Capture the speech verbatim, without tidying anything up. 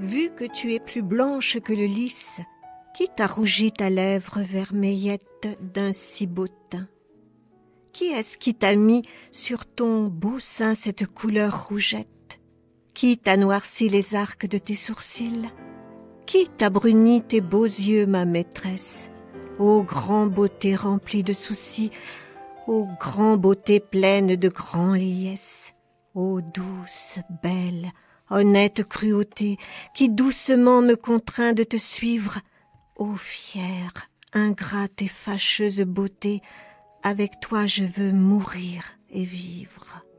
vu que tu es plus blanche que le lys, qui t'a rougi ta lèvre vermeillette d'un si beau teint? Qui est-ce qui t'a mis sur ton beau sein cette couleur rougette? Qui t'a noirci les arcs de tes sourcils? Qui t'a bruni tes beaux yeux, ma maîtresse? Ô grand beauté remplie de soucis, ô grand beauté pleine de grands liesses, ô douce, belle, honnête cruauté, qui doucement me contraint de te suivre, ô fière, ingrate et fâcheuse beauté, avec toi je veux mourir et vivre.